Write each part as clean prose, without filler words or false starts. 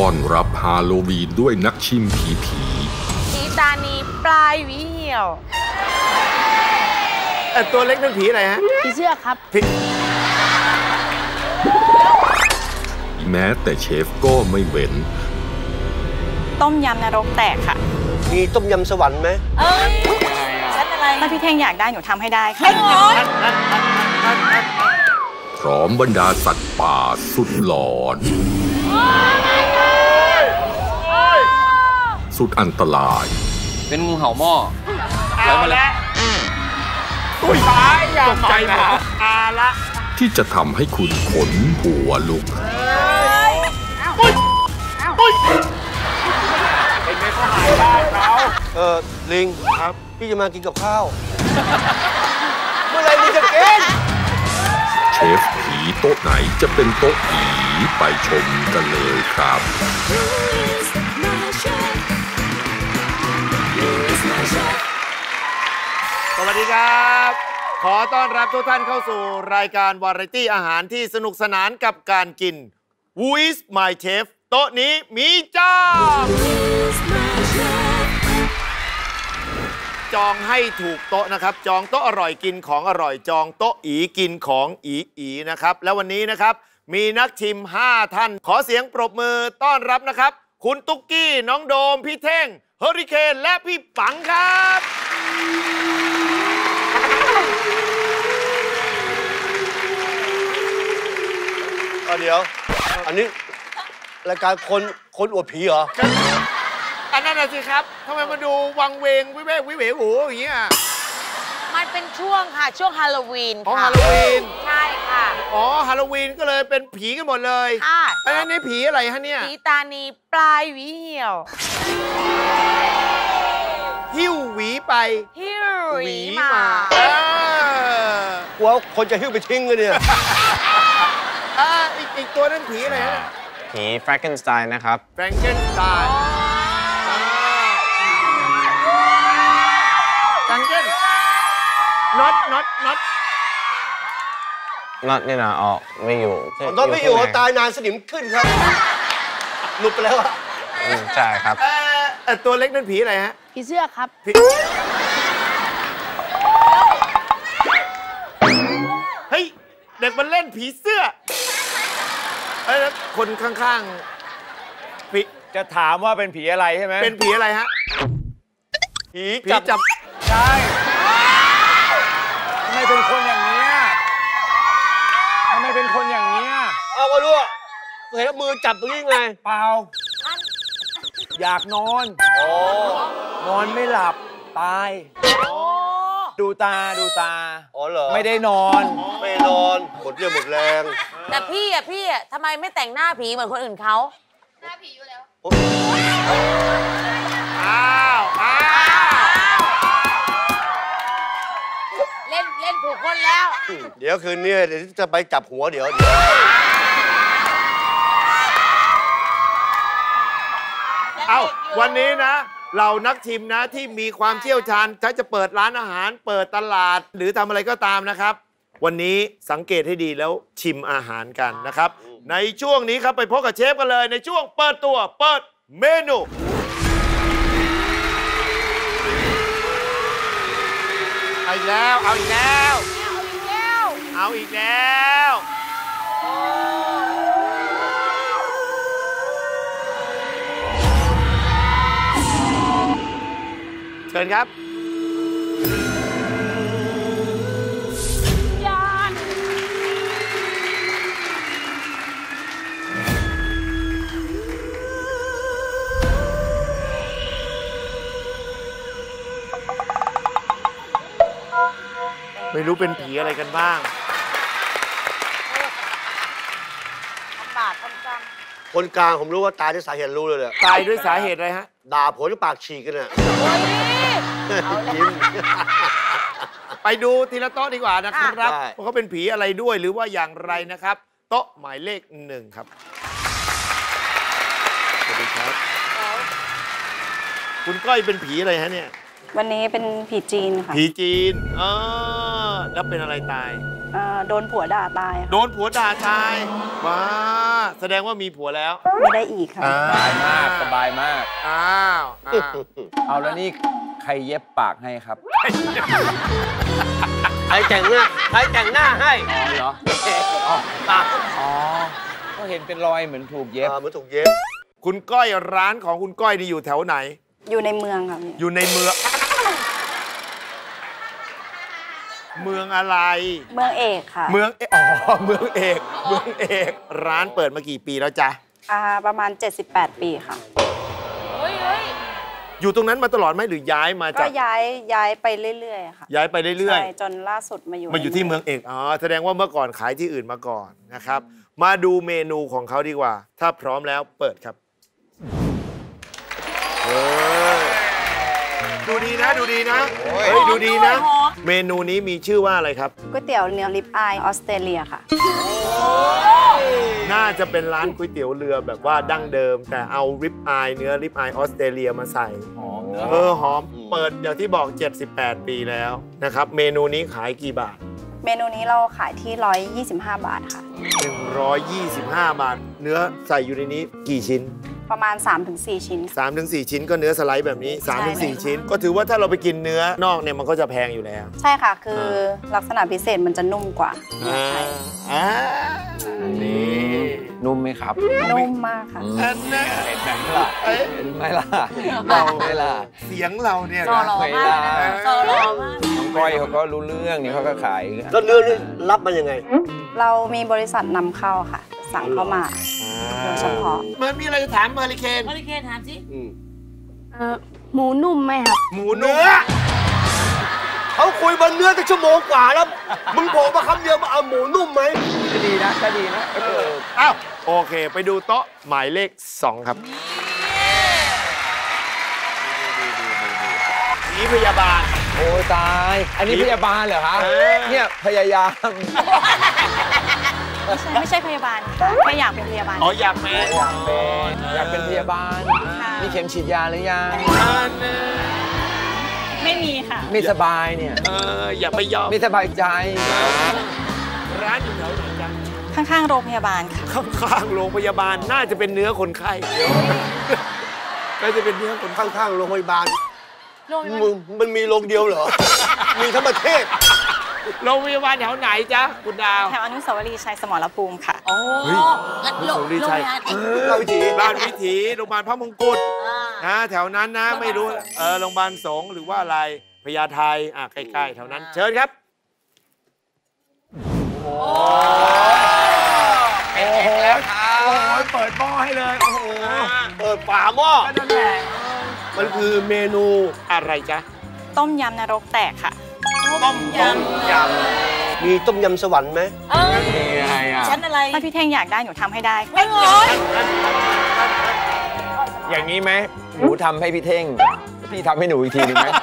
อนรับฮาโลวีนด้วยนักชิมผีตานีปลายหวีเหี่ยวตัวเล็กนั่นผีอะไรฮะผีเสื้อครับแม้แต่เชฟก็ไม่เว้นต้มยำนรกแตกค่ะมีต้มยำสวรรค์ไหมชั้นอะไรถ้าพี่เท่งอยากได้หนูทำให้ได้ค่ะพร้อมบรรดาสัตว์ป่าสุดหลอนสุดอันตรายเป็นงูเห่าหม้อเอาละตุ้ยตายตกใจหมดอาละที่จะทำให้คุณขนหัวลุกเป็นไงเขาหายได้เขาลิงครับพี่จะมากินกับข้าวเมื่อไรมึงจะกินเชฟผีโต๊ะไหนจะเป็นโต๊ะผีไปชมกันเลยครับสวัสดีครับขอต้อนรับทุกท่านเข้าสู่รายการวาไรตี้อาหารที่สนุกสนานกับการกิน Who is my chef โต๊ะนี้มีจองให้ถูกโต๊ะนะครับจองโต๊ะอร่อยกินของอร่อยจองโต๊ะอีกินของอีนะครับแล้ววันนี้นะครับมีนักชิม5ท่านขอเสียงปรบมือต้อนรับนะครับคุณตุ๊กกี้น้องโดมพี่เท่งเฮอริเคนและพี่ปังครับเดี๋ยวอันนี้รายการคนอวดผีเหรออันนั้นน่ะสิครับทำไมมาดูวังเวงวิเวหูอย่างเงี้ยมันเป็นช่วงค่ะช่วงฮาโลวีนฮาโลวีนใช่ค่ะฮาโลวีนก็เลยเป็นผีกันหมดเลยค่ะอันนั้นนี่ผีอะไรฮะเนี่ยผีตานีปลายหวีเหี่ยวหิ้วหวีไปหิ้วหวีมากลัวคนจะหิ้วไปทิ้งเลยเนี่ยอีกตัวนั้นผีอะไรฮะผีแฟรงเกนสไตน์นะครับแฟรงเกนสไตน์แฟรงเกนน็อตนี่นะออกไม่อยู่น็อตไม่อยู่ตายนานสนิมขึ้นครับหลุดไปแล้วอะใช่ครับตัวเล็กนั่นผีอะไรฮะผีเสื้อครับเฮ้ยเด็กมันเล่นผีเสื้อแล้วคนข้างๆผีจะถามว่าเป็นผีอะไรใช่ไหมเป็นผีอะไรฮะผีจับใช่ทำไมเป็นคนอย่างนี้ทำไมเป็นคนอย่างนี้เอาก็รู้เห็นมือจับตรงนี้ไงเปล่าอยากนอนนอนไม่หลับตายดูตาเหรอไม่ได้นอนไม่นอนหมดเรี่ยวหมดแรงแต่พี่ทำไมไม่แต่งหน้าผีเหมือนคนอื่นเขาหน้าผีอยู่แล้วเล่นถูกคนแล้วเดี๋ยวคืนนี้เดี๋ยวจะไปจับหัวเดี๋ยววันนี้นะเรานักชิมนะที่มีความเชี่ยวชาญถ้าจะเปิดร้านอาหารเปิดตลาดหรือทำอะไรก็ตามนะครับวันนี้สังเกตให้ดีแล้วชิมอาหารกันนะครับในช่วงนี้ครับไปพบกับเชฟกันเลยในช่วงเปิดตัวเปิดเมนูเอาอีกแล้วเชิญครับไม่รู้เป็นผีอะไรกันบ้างคนกลางผมรู้ว่าตายด้วยสาเหตุรู้เลยเนี่ยตายด้วยสาเหตุอะไรฮะด่าผมปากฉีกกันเนี่ยไปดูทีละโต๊ะดีกว่านะครับว่าเขาเป็นผีอะไรด้วยหรือว่าอย่างไรนะครับโต๊ะหมายเลข1ครับสวัสดีครับคุณก้อยเป็นผีอะไรฮะเนี่ยวันนี้เป็นผีจีนค่ะผีจีนแล้วเป็นอะไรตายโดนผัวด่าตายค่ะโดนผัวด่าตายว้าแสดงว่ามีผัวแล้วไม่ได้อีกค่ะสบายมากสบายมากอ้าวอ้าวเอาแล้วนี่ใครเย็บปากให้ครับใครแต่งหน้าให้อ๋อเหรออ๋อก็เห็นเป็นรอยเหมือนถูกเย็บเหมือนถูกเย็บคุณก้อยร้านของคุณก้อยนี่อยู่แถวไหนอยู่ในเมืองค่ะพี่อยู่ในเมือง เมืองอะไรเมืองเอกค่ะเมืองอ๋อเมืองเอกเมืองเอกร้านเปิดมากี่ปีแล้วจ๊ะประมาณ 78 ปีค่ะเฮ้ยอยู่ตรงนั้นมาตลอดไหมหรือย้ายมาก็จากย้ายไปเรื่อยๆค่ะย้ายไปเรื่อยใช่จนล่าสุดมาอยู่ๆมาอยู่ที่เมืองเอกอ๋อแสดงว่าเมื่อก่อนขายที่อื่นมาก่อนนะครับ มาดูเมนูของเขาดีกว่า ถ้าพร้อมแล้วเปิดครับดูดีนะดูดีนะเฮ้ยดูดีนะ เมนูนี้มีชื่อว่าอะไรครับก๋วยเตี๋ยวเนื้อริบอายออสเตรเลียค่ะน่าจะเป็นร้านก๋วยเตี๋ยวเรือแบบว่าดั้งเดิม แต่เอาริบอายเนื้อริบอายออสเตรเลียมาใส่หอมเปิดอย่างที่บอก 78 ปีแล้วนะครับ เมนูนี้ขายกี่บาทเมนูนี้เราขายที่ 125 บาทค่ะ 125 บาท เนื้อใส่อยู่ในนี้กี่ชิ้นประมาณ 3-4 ชิ้น 3-4 ชิ้นก็เนื้อสไลด์แบบนี้ใช่ 3-4 ชิ้น ก็ถือว่าถ้าเราไปกินเนื้อนอกเนี่ยมันก็จะแพงอยู่แล้วใช่ค่ะ คือลักษณะพิเศษมันจะนุ่มกว่าอ่านี่นุ่มไหมครับนุ่มมากค่ะอันนี้เห็นไหมล่ะเห็นไหมล่ะเราไม่ล่ะเสียงเราเนี่ยๆจอหล่อมากนะจอหล่อมากน้องก้อยเขาก็รู้เรื่องนี่เขาก็ขายแล้วเนื้อนี่รับมันยังไงเรามีบริษัทนำเข้าค่ะ สั่งเข้ามาโดยเฉพาะมันมีอะไรจะถามมาริเคนมาริเคนถามสิหมูนุ่มไหมครับหมูเนื้อเขาคุยบนเนื้อตั้งชั่วโมงกว่าแล้ว มึงโผล่มาคำเดียวมาเอาหมูนุ่มไหมก็ดีนะก็ดีนะอ้าวโอเค ไปดูโต๊ะหมายเลข 2 ครับผีพยาบาลโอ้ตาย อันนี้พยาบาลเหรอคะ เนี่ยพยายามไม่ใช่พยาบาลค่ะแค่อยากเป็นพยาบาลอ๋ออยากเป็นอยากเป็นพยาบาล มีเข็มฉีดยาหรือยังไม่มีค่ะไม่สบายเนี่ยอย่าไปยอมไม่สบายใจร้านอยู่แถวไหนจ๊ะข้างๆโรงพยาบาลค่ะข้างๆโรงพยาบาลน่าจะเป็นเนื้อคนไข้น่าจะเป็นเนื้อคนไข้ข้างๆโรงพยาบาลมึงมันมีโรงเดียวเหรอ มีทั้งประเทศโรงพยาบาลแถวไหนจ๊ะคุณดาวแถวอนุสาวรีย์ชัยสมรภูมิค่ะโอ้เฮ้ยงั้นโรงพยาบาลราชวิถีราชวิถีโรงพยาบาลพระมงกุฎอ่าแถวนั้นนะไม่รู้โรงพยาบาลสงฆ์หรือว่าอะไรพญาไทใกล้ๆแถวนั้นเชิญครับโอ้โหเปิดหม้อให้เลย โอ้โหเปิดฝาหม้อนั่นแหละมันคือเมนูอะไรจ๊ะต้มยำนรกแตกค่ะต้มยมีต้มยำสวรรค์ไหมเอ้ยยังไงอ่ะฉันอะไรถ้าพี่เท่งอยากได้หนูทำให้ได้ไม่เหรออย่างนี้ไหมหนูทำให้พี่เท่ง พี่ทำให้หนูอีกทีหนึงไหม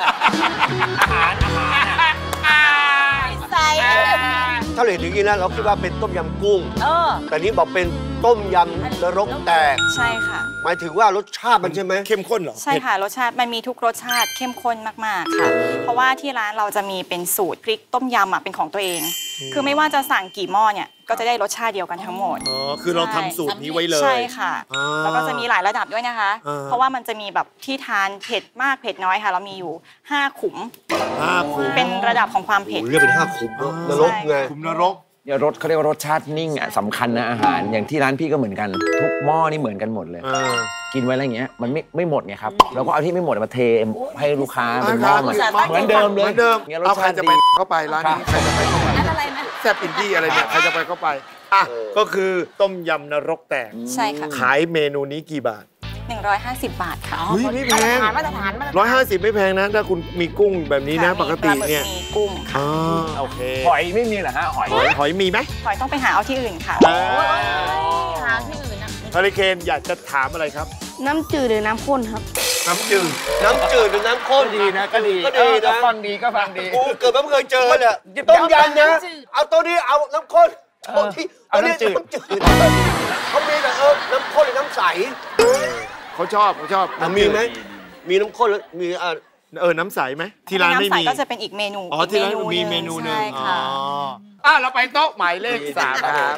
ใส่ถ้าเราเห็นอย่างนี้นะเราคิดว่าเป็นต้มยำกุ้ง แต่นี้บอกเป็นต้มยำนรกแตกใช่ค่ะหมายถึงว่ารสชาติมันใช่ไหมเข้มข้นเหรอใช่ค่ะ รสชาติมันมีทุกรสชาติเข้มข้นมากๆค่ะ เพราะว่าที่ร้านเราจะมีเป็นสูตรพริกต้มยำเป็นของตัวเอง คือไม่ว่าจะสั่งกี่หม้อเนี่ยก็จะได้รสชาติเดียวกันทั้งหมดอ๋อคือเราทำสูตรนี้ไว้เลยใช่ค่ะอ่าแล้วก็จะมีหลายระดับด้วยนะคะอ่าเพราะว่ามันจะมีแบบที่ทานเผ็ดมากเผ็ดน้อยค่ะ เรามีอยู่ 5 ขุมขุมเป็นระดับของความเผ็ดโอ้โหเรียกเป็น5 ขุมนรกไงขุมนรกเนี่ยรสเขาเรียกว่ารสชาตินิ่งอ่ะสำคัญนะอาหาร อย่างที่ร้านพี่ก็เหมือนกัน ทุกหม้อนี่เหมือนกันหมดเลย กินไว้อะไรอย่างเงี้ยมันไม่หมดไงครับเราก็เอาที่ไม่หมดมาเทให้ลูกค้าเป็นหม้อใหม่เหมือนเดิมเลยเหมือนเดิมนี่ยรสเอาใครชาติจะดีไปเข้าไปร้านนี้ใครจะไปเข้าไปอันอะไรนะแซ่บอินดี้อะไรเนี่ยใครจะไปเข้าไปก็คือต้มยำนรกแตกใช่ค่ะขายเมนูนี้กี่บาท 150 บาทค่ะเฮ้ยไม่แพงมาตรฐาน 150ไม่แพงนะถ้าคุณมีกุ้งแบบนี้นะค่ะปกติมีปลาหมึเนี่ยมีกุ้งค่ะโอเคหอยไม่มีเหรอฮะหอยหอยมีไหมหอยต้องไปหาเอาที่อื่นค่ะหาที่อื่นนะฮาริเคนอยากจะถามอะไรครับน้ำจืดหรือน้ำข้นครับน้ำจืดน้ำจืดหรือน้ำข้นดีนะก็ดีก็ดีนะฟังดีก็ฟังดีกูเกิดมาไม่เคยเจอเนี่ยต้มยำนะ เอาตัวนี้เอาน้ำข้นตัวที่เอาน้ำจืดน้ำจืดเขามีแต่น้ำข้นหรือน้ำใสเขาชอบมีไหมมีน้ำข้นแล้วมีน้ำใสไหมที่ร้านไม่มีน้ำใสก็จะเป็นอีกเมนูอ๋อที่ร้านมีเมนูหนึ่งใช่ค่ะเราไปโต๊ะหมายเลข 3 ครับ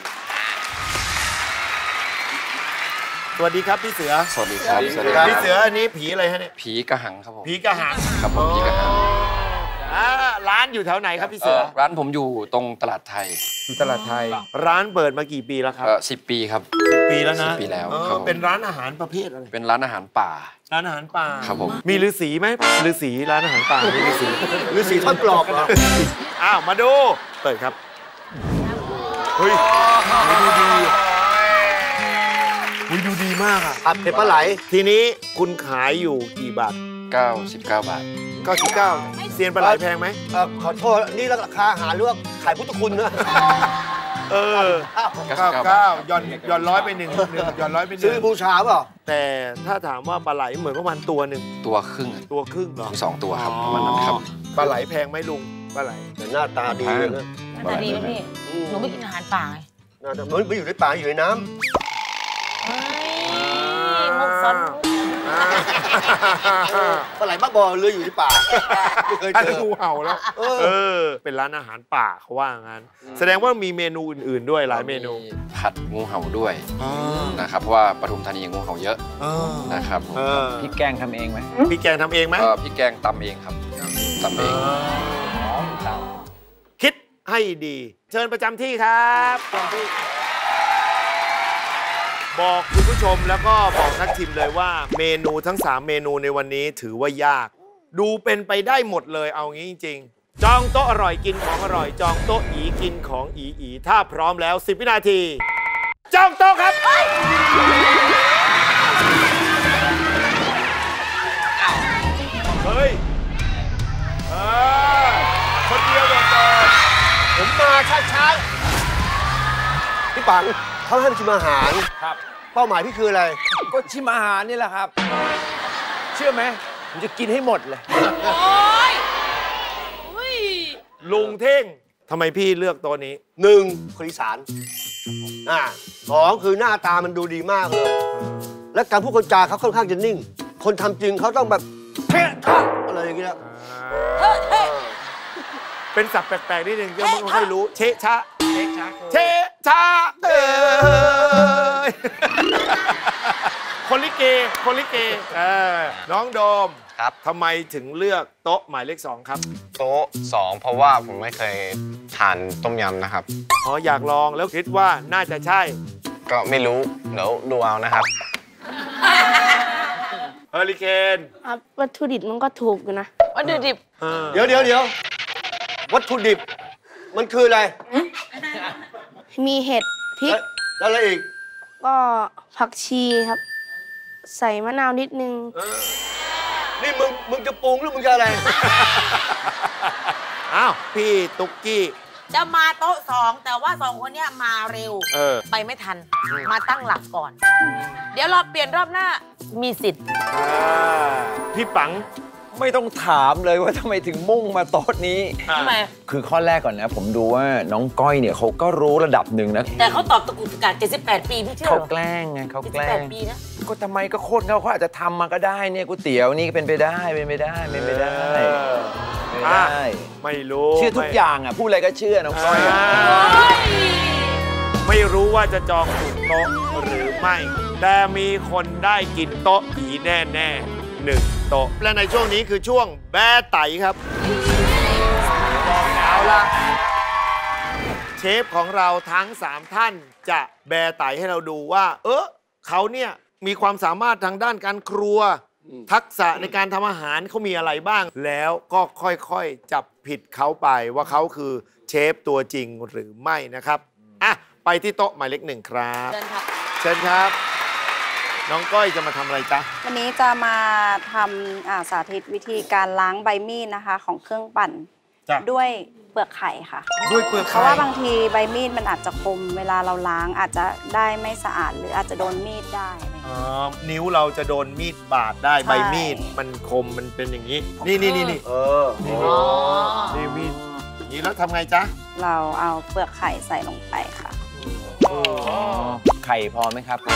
สวัสดีครับพี่เสือสวัสดีครับพี่เสืออันนี้ผีอะไรฮะเนี่ยผีกระหังครับผมผีกระหังครับผมผีกระหังร้านอยู่แถวไหนครับพี่เสือร้านผมอยู่ตรงตลาดไทยอยู่ตลาดไทย ร้านเปิดมากี่ปีแล้วครับ 10 ปีครับ 10 ปีแล้วนะ 10 ปีแล้วครับผมเป็นร้านอาหารประเภทอะไรเป็นร้านอาหารป่าร้านอาหารป่าครับผมมีฤาษีไหมฤาษีร้านอาหารป่ามีฤาษีฤาษีท่อนปลอบเหรอมาดูเปิดครับเฮ้ยดูดีดูดีมากอ่ะผัดเผ็ดปลาไหลทีนี้คุณขายอยู่กี่บาท 99 บาท 99เซียนปลาไหลแพงไหมขอโทษ นี่ราคาอาหารหรือว่าขายพุทธคุณนะ 99ย่อนร้อยไปหนึ่งย่อนร้อยไปหนึ่ซื้อง บูชาเปล่าแต่ถ้าถามว่าปลาไหลเหมือนประมาณตัวหนึ่งตัวครึ่งตัวครึ่งเหรอมี2 ตัวครับประมาณนั้นครับปลาไหลแพงไหมลุงปลาไหลแต่หน้าตาดีเลยนะหน้าตาดีไหมพี่ หนูไม่กินอาหารป่าไงหน้าตาเหมือนไปอยู่ในป่าอยู่ในน้เฮ้ยมุกซ้อนำปลาไหลบ้าบอเรืออยู่ในป่า ไม่เคยอันเจนี้องูเห่าแล้วเป็นร้านอาหารป่าเขาว่างั้น แสดงว่ามีเมนูอื่นๆด้วยหลายเมนูผัดงูเห่าด้วยนะครับเพราะว่าปทุมธานีงูเห่าเยอะนะครับพี่แกงทำเองไหมพี่แกงทำเองไหมพี่แกงตำเองครับตำเองคิดให้ดี เชิญประจำที่ครับบอกคุณผู้ชมแล้วก็บอกนักชิมเลยว่าเมนูทั้ง 3 เมนูในวันนี้ถือว่ายาก ดูเป็นไปได้หมดเลยเอางี้จริงๆจองโต๊ะอร่อยกินของอร่อยจองโต๊ะอีกินของอีถ้าพร้อมแล้ว10 วินาทีจองโต๊ะครับเฮ้ยคนเดียวโดดๆผมมาช้าๆพี่ปังเขาให้ชิมอาหารครับเป้าหมายพี่คืออะไรก็ชิมอาหารนี่แหละครับ เชื่อไหมผมจะกินให้หมดเลยโอ้ยลุงเท่งทำไมพี่เลือกตัวนี้ 1. คนอีสาน2. คือหน้าตามันดูดีมากเลย และการพูดคนจาเขาค่อนข้างจะนิ่ง คนทำจริงเขาต้องแบบเท่อะไรอย่างเงี้ยเป็นศัพท์แปลกๆนิดนึงก็ไม่ค่อยรู้ เชะชะเชะชะคนลิเกน้องโดมครับทำไมถึงเลือกโต๊ะหมายเลข 2 ครับโต๊ะ2เพราะว่าผมไม่เคยทานต้มยำนะครับอยากลองแล้วคิดว่าน่าจะใช่ก็ไม่รู้เดี๋ยวดูเอานะครับเฮอริเคนครับวัตถุดิบมันก็ถูกอยู่นะวัตถุดิบเดี๋ยววัตถุดิบมันคืออะไรมีเห็ดพริกแล้วอะไรอีกก็ผักชีครับ ใส่มะนาวนิดนึงนี่มึงจะปรุงหรือมึงจะอะไรอ้าวพี่ตุ๊กกี้จะมาโต๊ะ 2 แต่ว่า 2 คนเนี้ยมาเร็ว ไปไม่ทัน มาตั้งหลักก่อน เดี๋ยวรอเปลี่ยนรอบหน้ามีสิทธิ์พี่ปังไม่ต้องถามเลยว่าทำไมถึงมุ่งมาโต๊ะนี้ทำไมคือข้อแรกก่อนนะ ผมดูว่าน้องก้อยเนี่ยเขาก็รู้ระดับหนึ่งนะแต่เขาตอบตะกุกตะกัด78 ปีพี่เชื่อเขาเหรอแกล้งไงเขาแกล้ง 78 ปีนะก็ทำไมก็โคตรเขาอาจจะทำมาก็ได้เนี่ยก๋วยเตี๋ยวนี่ก็เป็นไปได้เป็นไปได้เป็นไปได้เป็นไปได้ไม่รู้เชื่อทุกอย่างอ่ะพูดอะไรก็เชื่อน้องก้อยอะไม่รู้ว่าจะจองถูกโต๊ะหรือไม่ แต่มีคนได้กินโต๊ะผีแน่ๆ1 โต๊ะและในช่วงนี้คือช่วงแบะไตครับเอาละเชฟของเราทั้ง 3 ท่านจะแบะไตให้เราดูว่าเขาเนี่ยมีความสามารถทางด้านการครัว ทักษะในการทำอาหารเขามีอะไรบ้าง แล้วก็ค่อยๆจับผิดเขาไปว่าเขาคือเชฟตัวจริงหรือไม่นะครับไปที่โต๊ะหมายเลข 1 ครับเชิญครับเชิญครับ น้องก้อยจะมาทำอะไรจ๊ะวันนี้จะมาทำสาธิตวิธีการล้างใบมีดนะคะ ของเครื่องปั่นจ้ะด้วยเปลือกไข่ค่ะด้วยเปลือกเพไข่ราะว่าบางทีใบมีดมันอาจจะคมเวลาเราล้างอาจจะได้ไม่สะอาดหรืออาจจะโดนมีดได้อะไรอย่างเงี้ยนิ้วเราจะโดนมีดบาดได้ใช่ใบมีดมันคมมันเป็นอย่างนี้ นี่นี่นี่นี่เออนี่มีดอย่างนี้แล้วทำไงจ๊ะเราเอาเปลือกไข่ใส่ลงไปค่ะไข่พอไหมครับ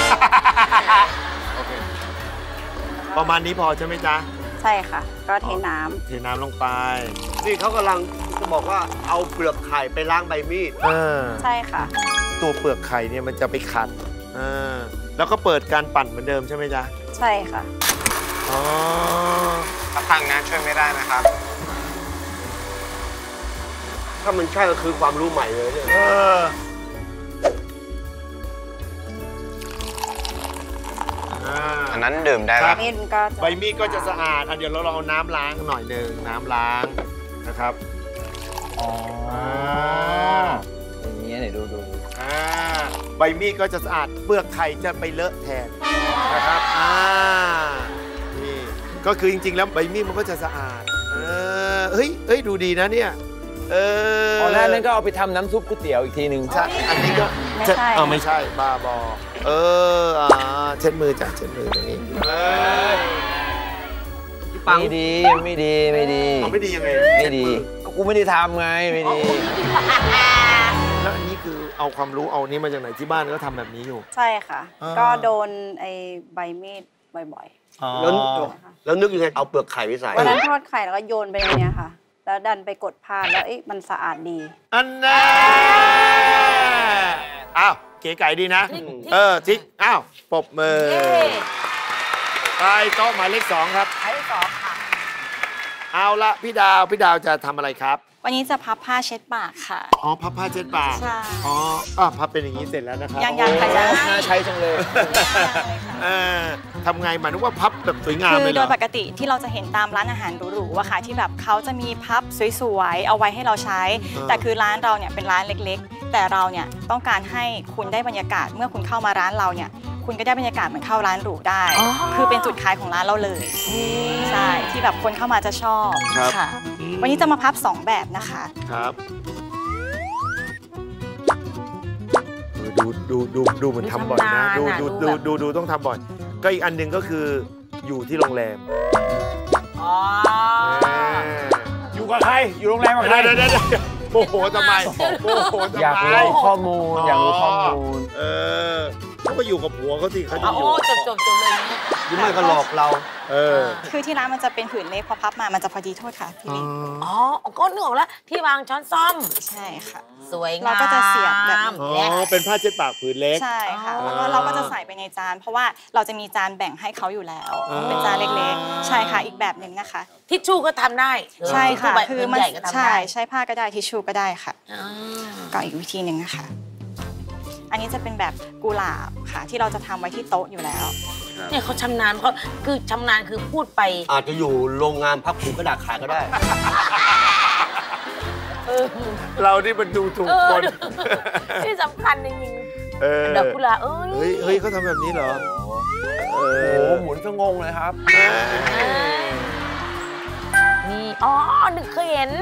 ประมาณนี้พอใช่ไหมจ๊ะใช่ค่ะ ก็เทน้ำเทน้ำลงไปนี่เขากำลังจะบอกว่าเอาเปลือกไข่ไปล้างใบมีดใช่ค่ะตัวเปลือกไข่เนี่ยมันจะไปขัดแล้วก็เปิดการปั่นเหมือนเดิมใช่ไหมจ๊ะใช่ค่ะอ๋อถ้าพังนะช่วยไม่ได้นะครับถ้ามันใช่ก็คือความรู้ใหม่เลยเนี่ยอันนั้นดื่มได้แล้วมีดก็ใบมีดก็จะสะอาดเดี๋ยวเราลองเอาน้ำล้างหน่อยหนึ่งน้ำล้างนะครับอ๋ออย่างเงี้ยเนี่ยดูใบมีดก็จะสะอาดเปลือกไข่จะไปเลอะแทนนะครับนี่ก็คือจริงๆแล้วใบมีดมันก็จะสะอาดเฮ้ยดูดีนะเนี่ยตอนแรกนั้นก็เอาไปทำน้ำซุปก๋วยเตี๋ยวอีกทีหนึ่งใช่อันนี้ก็ไม่ใช่ไม่ใช่บ้าบอเช็ดมือจ้ะเช็ดมือตรงนี้ไม่ดีไม่ดีไม่ดียังไงไม่ดีก็กูไม่ได้ทำไงไม่ดีแล้วอันนี้คือเอาความรู้เอานี้มาจากไหนที่บ้านก็ทำแบบนี้อยู่ใช่ค่ะ ก็โดนไอ้ใบมีดบ่อยแล้วนึกยังไงเอาเปลือกไข่ไปใส่ๆวันนั้นทอดไข่แล้วก็โยนไปในเนี้ยค่ะ แล้วดันไปกดพลาดแล้วมันสะอาดดีอันน่ะอ้าวเก๋ไก่ดีนะทิกอ้าวปรบมือไปโต๊ะหมายเลข 2ครับหมายเลข 2ค่ะเอาละพี่ดาวจะทำอะไรครับวันนี้จะพับผ้าเช็ดปากค่ะอ๋อพับผ้าเช็ดปากใช่พับเป็นอย่างนี้เสร็จแล้วนะครับยังค่ะยังน่าใช้จังเลยทำไงหมายถึงว่าพับแบบสวยงามคืเลอยเหรโดอยปกติที่เราจะเห็นตามร้านอาหารหรูๆอะค่ะที่แบบเขาจะมีพับสวยๆเอาไว้ให้เราใช้ แต่คือร้านเราเนี่ยเป็นร้านเล็กๆ แต่เราเนี่ยต้องการให้คุณได้บรรยากาศเมื่อคุณเข้ามาร้านเราเนี่ยคุณก็ได้บรรยากาศเหมือนเข้าร้านหรูได้ คือเป็นจุดขายของร้านเราเลยใช่ที่แบบคนเข้ามาจะชอบค่ะวันนี้จะมาพับ 2 แบบนะคะครับดูเหมือนทำบ่อยนะดูต้องทำบ่อยก็อีกอันหนึ่งก็คืออยู่ที่โรงแรมอยู่กับใครอยู่โรงแรมกับใครเดี๋ยวโมโหทำไมอยากรู้ข้อมูลเขาก็อยู่กับผัวเขาสิเขาจะอยู่จบเลยหรือไม่ก็หลอกเราคือที่ร้านมันจะเป็นผืนเล็กพอพับมามันจะพอดีโทษค่ะพี่ลิงก็นึกออกแล้วที่วางช้อนซ่อมใช่ค่ะสวยงามเราก็จะเสียบแบบเป็นผ้าเช็ดปากผืนเล็กใช่ค่ะแล้วก็เราก็จะใส่ไปในจาน เพราะว่าเราจะมีจานแบ่งให้เขาอยู่แล้ว เป็นจานเล็กๆใช่ค่ะอีกแบบหนึ่งนะคะทิชชู่ก็ทำได้ใช่ค่ะคือมันใหญ่ก็ทำได้ใช้ผ้าก็ได้ทิชชู่ก็ได้ค่ะก็อีกวิธีหนึ่งนะคะอันนี้จะเป็นแบบกุหลาบค่ะที่เราจะทำไว้ที่โต๊ะอยู่แล้วเนี่ยเขาชำนาญเขาคือชำนาญคือพูดไปอาจจะอยู่โรงงานพับถุงกระดาษขายก็ได้เรานี่มันดูถูกคนที่สำคัญจริงๆดอกกุหลาบเฮ้ยเขาทำแบบนี้เหรอโอ้หมุนสงงเลยครับนี่นึกเคยเห็น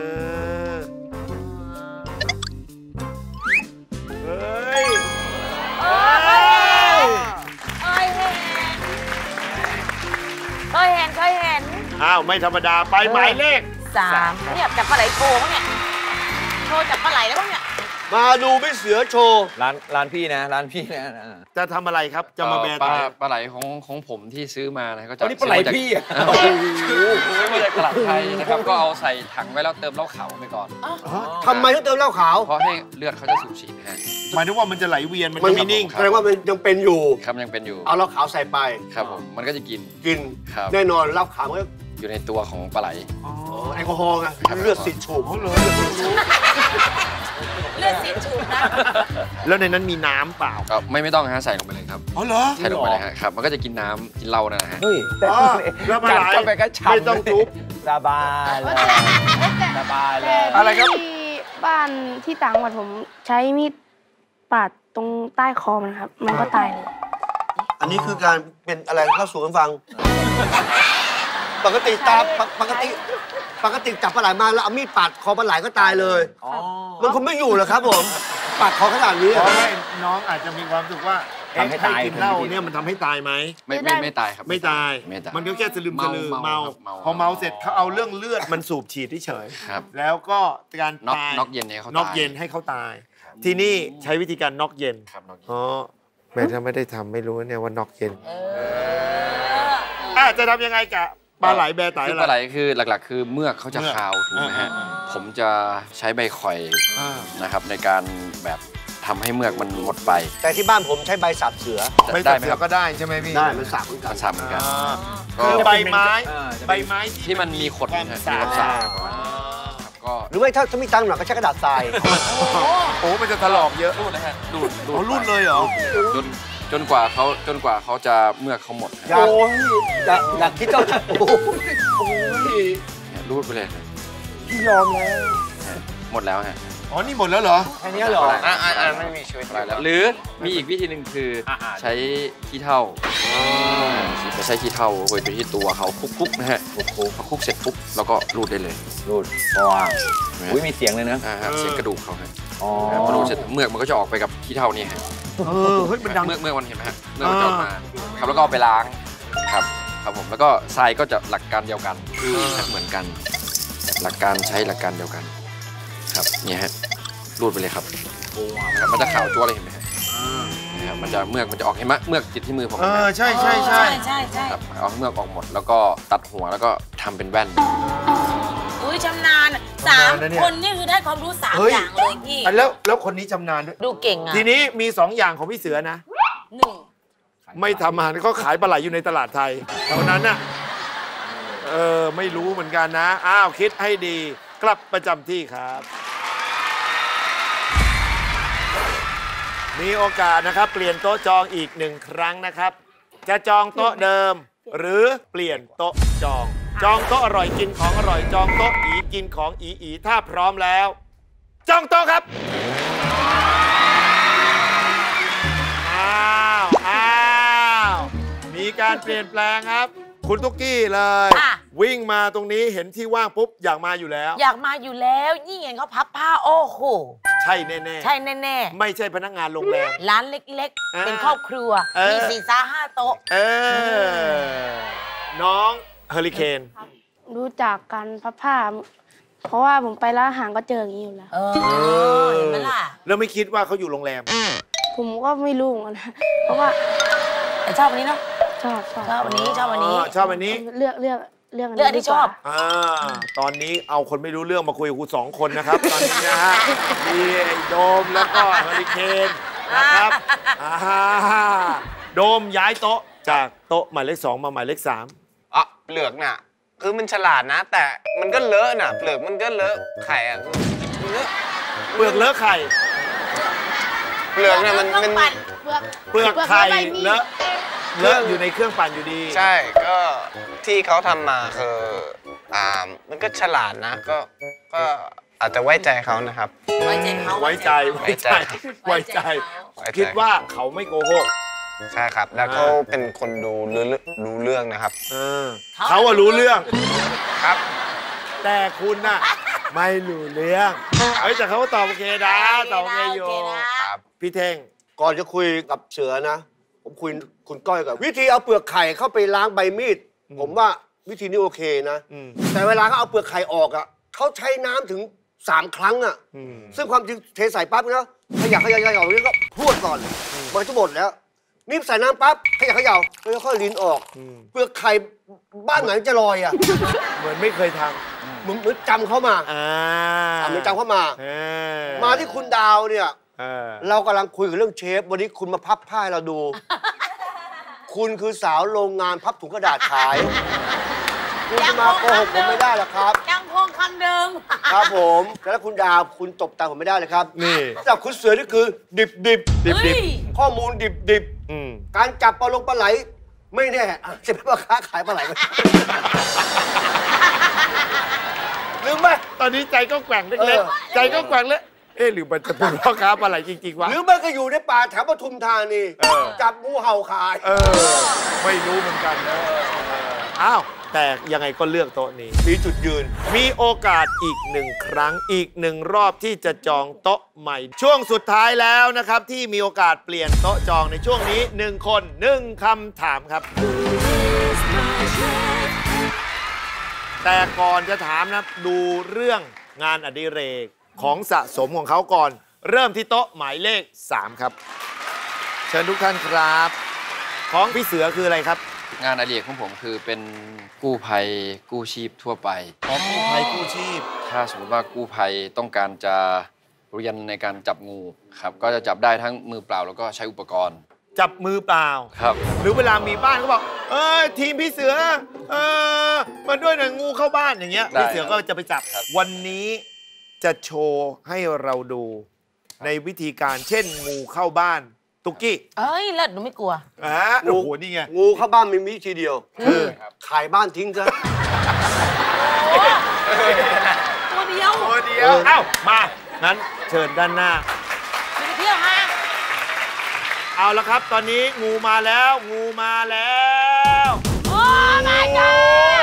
เคยเห็นอ้าวไม่ธรรมดาไปหมายเลข 3เนี่ยจับปลาไหลโชว์มั้งเนี่ยโชว์จับปลาไหลแล้วมั้งเนี่ยมาดูไม่เสือโชว์ร้านพี่นะจะทำอะไรครับจะมาแบร์ปลาไหลของผมที่ซื้อมานะก็จะนี่ปลาไหลพี่ไม่มาจากตลาดไทยนะครับก็เอาใส่ถังไว้แล้วเติมเหล้าขาวไปก่อนทำไมต้องเติมเหล้าขาวเพราะให้เลือดเขาจะสูบฉีดแทนหมายถึงว่ามันจะไหลเวียนมันจะไม่นิ่งแสดงว่ามันยังเป็นอยู่ครับยังเป็นอยู่เอาเหล้าขาวใส่ไปครับผมมันก็จะกินแน่นอนเหล้าขาวมันอยู่ในตัวของปลาไหลแอลกอฮอล์ไงเลือดสิฉูบเลยเลือดสีชูนะแล้วในนั้นมีน้ำเปล่าก็ไม่ต้องใส่ลงไปเลยครับอ๋อเหรอใส่ลงไปเลยครับมันก็จะกินน้ำกินเหล้านะฮะเฮ้ยแล้วปลาไหลไม่ต้องทุบสบายเลยอะไรครับที่บ้านที่ต่างจังหวัดผมใช้มีดปาดตรงใต้คอมันครับมันก็ตายเลยอันนี้คือการเป็นอะไรเข้าสู่กันฟังปกติจับปลาไหลมาแล้วเอามีดปาดคอปลาไหลก็ตายเลยมันคงไม่อยู่หรอกครับผมปาดคอขนาดนี้น้องอาจจะมีความรู้สึกว่าให้กินเหล้าเนี่ยมันทำให้ตายไหมไม่ตายครับไม่ตายมันก็แค่สลึมสลือเมาพอเมาเสร็จเขาเอาเรื่องเลือดมันสูบฉีดเฉยแล้วก็การตายน็อกเย็นให้เขาน็อกเย็นให้เขาตายที่นี่ใช้วิธีการน็อกเย็นแม่ถ้าไม่ได้ทำไม่รู้เนี่ยว่าน็อกเย็นจะทำยังไงกะปลาไหลแบไตอะไรปลาไหลคือหลักๆ คือเมือกเขาจะคาวถูกไหมฮะผมจะใช้ใบข่อยนะครับในการแบบทำให้เมือกมันหมดไปแต่ที่บ้านผมใช้ใบสาบเสือใบสาบเสือก็ได้ใช่ไหมพี่ได้มันสาบเหมือนกันสาบเหมือนกันคือใบไม้ที่มันมีขดมีความสาบก็หรือไม่ถ้ามีตังค์หน่อยก็ใช้กระดาษทรายโอ้มันจะถลอกเยอะรูดนะฮะรูดรูดเลยเหรอจนกว่าเขาจะเมือกเขาหมดโอ้ยอยากคิดเจ้ารูดไปเลยพี่ยอมแล้วหมดแล้วฮะอ๋อนี่หมดแล้วเหรอแค่นี้เหรอไม่มีชีวิตอะไรแล้วหรือมีอีกวิธีหนึ่งคือใช้ขี้เถ้าจะใช้ขี้เถ้าโรยไปที่ตัวเขาคุกๆนะฮะพอคุกเสร็จปุ๊บแล้วก็รูดได้เลยรูดว้าวอุ้ยมีเสียงเลยนะเสียงกระดูกเขาฮะพอรูดเสร็จเมือกมันก็จะออกไปกับขี้เถ้านี่ฮะเฮ้ยมันดังเมือกมันเห็นไหมฮะเมือกมันจะออกมาครับแล้วก็ไปล้างครับผมแล้วก็ทรายก็จะหลักการเดียวกันเหมือนกันหลักการใช้หลักการเดียวกันครับเนี่ยฮะรูดไปเลยครับมันจะขาวจั๊วเลยเห็นไหมฮะเนี่ยมันจะเมือกมันจะออกเห็นไหมเมือกติดที่มือผมใช่ครับเอาเมือกออกหมดแล้วก็ตัดหัวแล้วก็ทำเป็นแว่นอุ้ยชำนาญ3 คนนี่คือได้ความรู้3 อย่างเลยพี่แล้วคนนี้ชำนาญด้วยดูเก่งอ่ะทีนี้มี2 อย่างของพี่เสือนะ1ไม่ทำอาหารเขาขายปลาไหลอยู่ในตลาดไทยเท่านั้นน่ะไม่รู้เหมือนกันนะคิดให้ดีกลับประจำที่ครับมีโอกาสนะครับเปลี่ยนโต๊ะจองอีก1 ครั้งนะครับจะจองโต๊ะเดิมหรือเปลี่ยนโต๊ะจองโต๊ะอร่อยกินของอร่อยจองโต๊ะอีกินของอีถ้าพร้อมแล้วจองโต๊ะครับมีการเปลี่ยนแปลงครับคุณตุ๊กกี้เลยวิ่งมาตรงนี้เห็นที่ว่างปุ๊บอยากมาอยู่แล้วนี่เห็นเขาพับผ้าโอ้โหใช่แน่ไม่ใช่พนักงานโรงแรมร้านเล็กๆเป็นครอบครัวมี4-5 โต๊ะน้องเฮอริเคนรู้จักกันพับผ้าเพราะว่าผมไปร้านอาหารก็เจออย่างนี้อยู่แล้วเห็นไหมล่ะแล้วไม่คิดว่าเขาอยู่โรงแรมผมก็ไม่รู้เหมือนกันเพราะว่าชอบวันนี้เนาะชอบวันนี้เลือกที่ชอบตอนนี้เอาคนไม่รู้เรื่องมาคุยกับกู2 คนนะครับตอนนี้นะฮะมีโดมแล้วก็เฮอริเคนนะครับโดมย้ายโต๊ะจากโต๊ะหมายเลข 2มาหมายเลข 3 เปลือกน่ะคือมันฉลาดนะแต่มันก็เลอะน่ะเปลือกมันก็เลอะไข่อ่ะเปลือกเลอะไข่เปลือกเนี่ยมันเปลือกไข่เลอะอยู่ในเครื่องปั่นอยู่ดีใช่ก็ที่เขาทำมาคือมันก็ฉลาดนะก็อาจจะไว้ใจเขานะครับไว้ใจคิดว่าเขาไม่โกหกใช่ครับแล้วเขาเป็นคนรู้เรื่องนะครับเขารู้เรื่องครับแต่คุณน่ะไม่รู้เรื่องแต่เขาตอบโอเคนะตอบโอเคอยู่พี่เท่งก่อนจะคุยกับเสือนะผมคุยคุณก้อยกับวิธีเอาเปลือกไข่เข้าไปล้างใบมีดผมว่าวิธีนี้โอเคนะแต่เวลาเขาเอาเปลือกไข่ออกอ่ะเขาใช้น้ำถึง3 ครั้งอ่ะซึ่งความจริงเทใส่ปั๊บนะขยับแล้วก็พรวดก่อนมันจะหมดแล้วนี่ใส่น้ำปั๊บขยับแล้วค่อยลิ้นออกเปลือกไข่บ้านไหนจะลอยอ่ะเหมือนไม่เคยทำเหมือนจำเขามาเหมือนจำเขามาที่คุณดาวเนี่ยเรากำลังคุยกับเรื่องเชฟวันนี้คุณมาพับผ้าให้เราดูคุณคือสาวโรงงานพับถุงกระดาษขายคุณจะมาโกหกผมไม่ได้หรอกครับยังคงคำเดิมครับผมแล้วคุณดาวคุณตบตาผมไม่ได้เลยครับนี่จากคุณเสือนี่คือดิบข้อมูลดิบการจับปลาไหลไม่แน่จะเป็นพ่อค้าขายปลาไหลหรือไม่ตอนนี้ใจก็แกว่งเล็กๆใจก็แกว่งเลยหรือมันจะเป็นพ่อค้าปลาไหลจริงๆวะหรือมันก็อยู่ในป่าแถวปทุมธานีจับงูเห่าขายไม่รู้เหมือนกันนะแต่ยังไงก็เลือกโต๊ะนี้มีจุดยืนมีโอกาสอีก1 ครั้งอีก1 รอบที่จะจองโต๊ะใหม่ช่วงสุดท้ายแล้วนะครับที่มีโอกาสเปลี่ยนโต๊ะจองในช่วงนี้1 คน 1 คำถามครับแต่ก่อนจะถามนะดูเรื่องงานอดิเรกของสะสมของเขาก่อนเริ่มที่โต๊ะหมายเลข 3ครับเชิญทุกท่านครับของพี่เสือคืออะไรครับงานอดิเรกของผมคือเป็นกู้ภัยกู้ชีพทั่วไปกู้ภัยกู้ชีพถ้าสมมติว่ากู้ภัยต้องการจะเรียนในการจับงูครับก็จะจับได้ทั้งมือเปล่าแล้วก็ใช้อุปกรณ์จับมือเปล่าครับหรือเวลามีบ้านเขาบอกทีมพี่เสือมาด้วยหน่อยงูเข้าบ้านอย่างเงี้ยพี่เสือก็จะไปจับวันนี้จะโชว์ให้เราดูในวิธีการเช่นงูเข้าบ้านตุ๊กกี้เลิศหนูไม่กลัวโอ้โหนี่ไงงูเข้าบ้านมีวิธีเดียวคือขายบ้านทิ้งซะตัวเดียวเอ้ามางั้นเชิญด้านหน้าไปเที่ยวฮะเอาละครับตอนนี้งูมาแล้วงูมาแล้วโอ้my god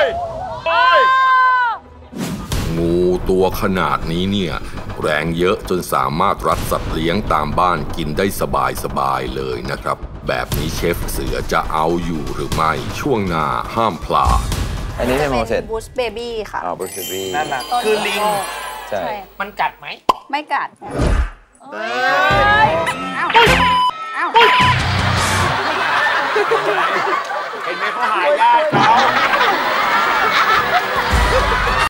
งูตัวขนาดนี้เนี่ยแรงเยอะจนสามารถรัดสัตว์เลี้ยงตามบ้านกินได้สบายๆเลยนะครับแบบนี้เชฟเสือจะเอาอยู่หรือไม่ช่วงหน้าห้ามพลาดอันนี้เป็นโมเสสบูสเบบี้ค่ะบูสเบบี้นั่นแหละคือลิงใช่มันกัดไหมไม่กัดเห็นไหมเขาหายากเขา